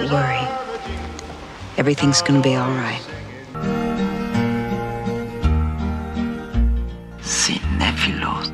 Don't worry. Everything's gonna be all right. Cinéfilos.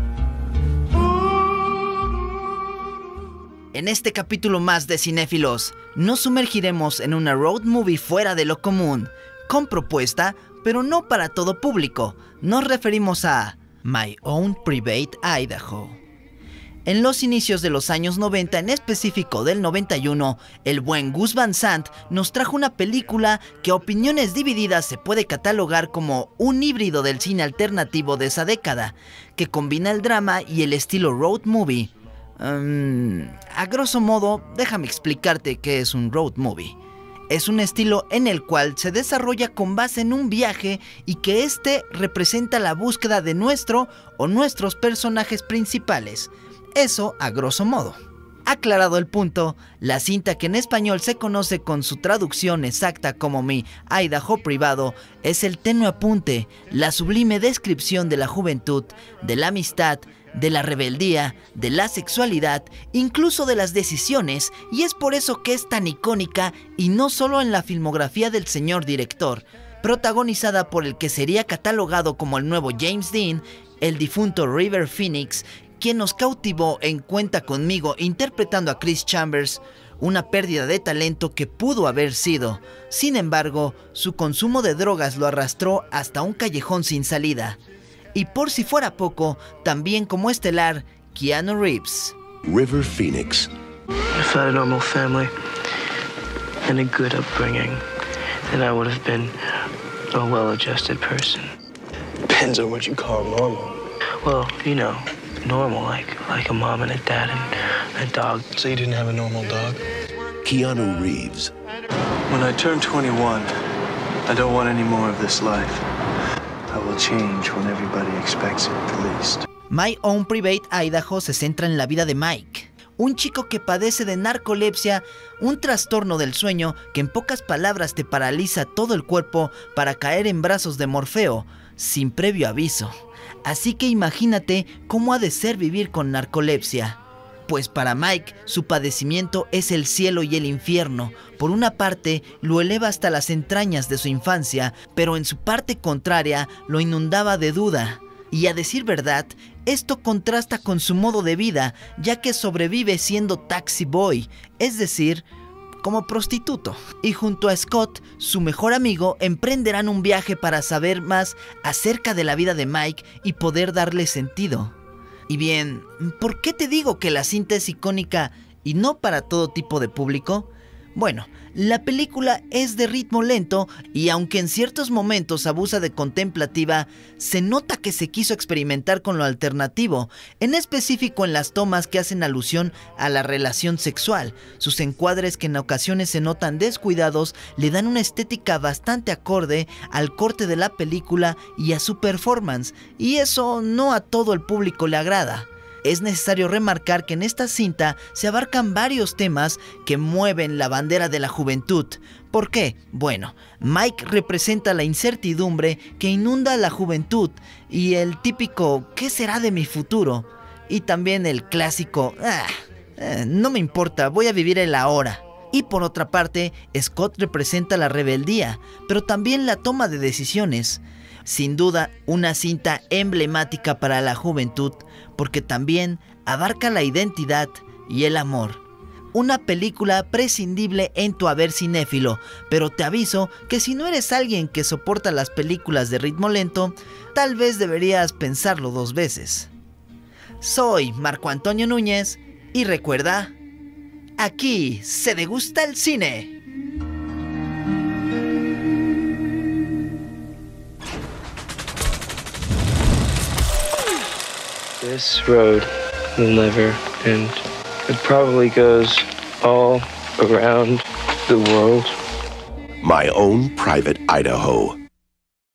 En este capítulo más de Cinéfilos, nos sumergiremos en una road movie fuera de lo común, con propuesta, pero no para todo público. Nos referimos a My Own Private Idaho. En los inicios de los años 90, en específico del 91, el buen Gus Van Sant nos trajo una película que a opiniones divididas se puede catalogar como un híbrido del cine alternativo de esa década, que combina el drama y el estilo road movie. A grosso modo, déjame explicarte qué es un road movie. Es un estilo en el cual se desarrolla con base en un viaje y que este representa la búsqueda de nuestro o nuestros personajes principales. Eso a grosso modo. Aclarado el punto, la cinta, que en español se conoce con su traducción exacta como Mi Idaho Privado, es el tenue apunte, la sublime descripción de la juventud, de la amistad, de la rebeldía, de la sexualidad, incluso de las decisiones, y es por eso que es tan icónica, y no solo en la filmografía del señor director, protagonizada por el que sería catalogado como el nuevo James Dean, el difunto River Phoenix, quien nos cautivó en Cuenta Conmigo interpretando a Chris Chambers, una pérdida de talento que pudo haber sido. Sin embargo, su consumo de drogas lo arrastró hasta un callejón sin salida. Y por si fuera poco, también como estelar, Keanu Reeves. River Phoenix. If I had a normal family and a good upbringing, then I would have been a well-adjusted person. Depends on what you call normal. Well, you know, normal, like a mom and a dad and a dog. So you didn't have a normal dog? Keanu Reeves. When I turn 21, I don't want any more of this life. I will change when everybody expects it the least. My Own Private Idaho se centra en la vida de Mike, un chico que padece de narcolepsia, un trastorno del sueño que en pocas palabras te paraliza todo el cuerpo para caer en brazos de Morfeo, sin previo aviso. Así que imagínate cómo ha de ser vivir con narcolepsia. Pues para Mike, su padecimiento es el cielo y el infierno. Por una parte, lo eleva hasta las entrañas de su infancia, pero en su parte contraria, lo inundaba de duda. Y a decir verdad, esto contrasta con su modo de vida, ya que sobrevive siendo taxi boy, es decir, como prostituto. Y junto a Scott, su mejor amigo, emprenderán un viaje para saber más acerca de la vida de Mike y poder darle sentido. Y bien, ¿por qué te digo que la cinta es icónica y no para todo tipo de público? Bueno, la película es de ritmo lento y aunque en ciertos momentos abusa de contemplativa, se nota que se quiso experimentar con lo alternativo, en específico en las tomas que hacen alusión a la relación sexual. Sus encuadres, que en ocasiones se notan descuidados, le dan una estética bastante acorde al corte de la película y a su performance, y eso no a todo el público le agrada. Es necesario remarcar que en esta cinta se abarcan varios temas que mueven la bandera de la juventud. ¿Por qué? Bueno, Mike representa la incertidumbre que inunda a la juventud y el típico ¿qué será de mi futuro? Y también el clásico no me importa, voy a vivir el ahora. Y por otra parte, Scott representa la rebeldía, pero también la toma de decisiones. Sin duda, una cinta emblemática para la juventud, porque también abarca la identidad y el amor. Una película prescindible en tu haber cinéfilo, pero te aviso que si no eres alguien que soporta las películas de ritmo lento, tal vez deberías pensarlo dos veces. Soy Marco Antonio Núñez y recuerda, aquí se degusta el cine. This road will never end. It probably goes all around the world. My Own Private Idaho.